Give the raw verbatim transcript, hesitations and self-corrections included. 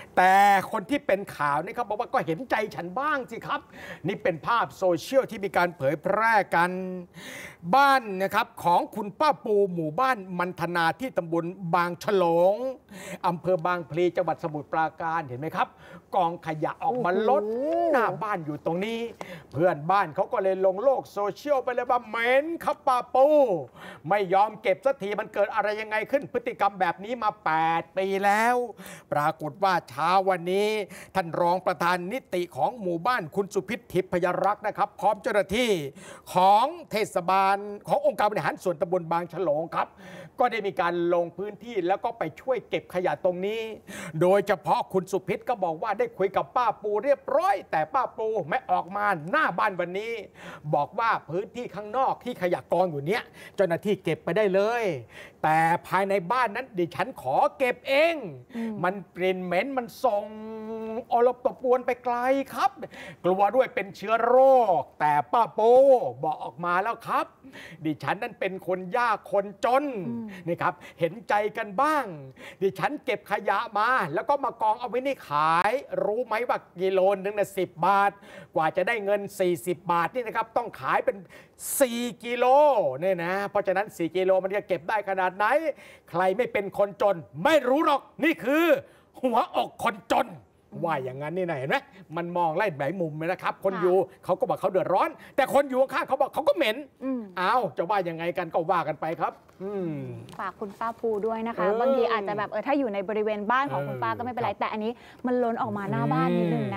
แต่คนที่เป็นข่าวนี่เขาบอกว่าก็เห็นใจฉันบ้างสิครับนี่เป็นภาพโซเชียลที่มีการเผยแพร่กันบ้านนะครับของคุณป้าปูหมู่บ้านมันธนาที่ตำบลบางฉลงอำเภอบางพลีจังหวัดสมุทรปราการเห็นไหมครับกองขยะออกมาล้นหน้าบ้านอยู่ตรงนี้เพื่อนบ้านเขาก็เลยลงโลกโซเชียลไปเลยว่าเหม็นครับป้าปูไม่ยอมเก็บสักทีมันเกิดอะไรยังไงขึ้นพฤติกรรมแบบนี้มาแปดปีแล้วปรากฏว่าเช้าวันนี้ท่านรองประธานนิติของหมู่บ้านคุณสุพิษทิพยรักษ์นะครับพร้อมเจ้าหน้าที่ของเทศบาลขององค์การบริหารส่วนตำบลบางฉลงครับก็ได้มีการลงพื้นที่แล้วก็ไปช่วยเก็บขยะตรงนี้โดยเฉพาะคุณสุพิษก็บอกว่าได้คุยกับป้าปูเรียบร้อยแต่ป้าปูไม่ออกมาหน้าบ้านวันนี้บอกว่าพื้นที่ข้างนอกที่ขยะกองอยู่เนี้ยเจ้าหน้าที่เก็บไปได้เลยแต่ภายในบ้านนั้นดิฉันขอเก็บเองมันกลิ่นเหม็นมันส่งอลบตบปวนไปไกลครับกลัวด้วยเป็นเชื้อโรคแต่ป้าปูบอกออกมาแล้วครับดิฉันนั้นเป็นคนยากคนจนนี่ครับเห็นใจกันบ้างดิฉันเก็บขยะมาแล้วก็มากองเอาไว้ในขายรู้ไหมว่ากิโลนึงนะสิบบาทกว่าจะได้เงินสี่สิบบาทนี่นะครับต้องขายเป็นสี่กิโลเนี่ยนะเพราะฉะนั้นสี่กิโลมันจะเก็บได้ขนาดไหนใครไม่เป็นคนจนไม่รู้หรอกนี่คือหัวอกคนจนว่าอย่างนั้นนี่นะเห็นไหมมันมองไล่หลายมุมเลยนะครับคนอยู่เขาก็บอกเขาเดือดร้อนแต่คนอยู่ข้างเขาบอกเขาก็เหม็นอ้าวจะว่ายังไงกันก็ว่ากันไปครับฝากคุณป้าปูด้วยนะคะบางทีอาจจะแบบเออถ้าอยู่ในบริเวณบ้านของคุณป้าก็ไม่เป็นไรแต่อันนี้มันล้นออกมาหน้าบ้านนิดนึงนะ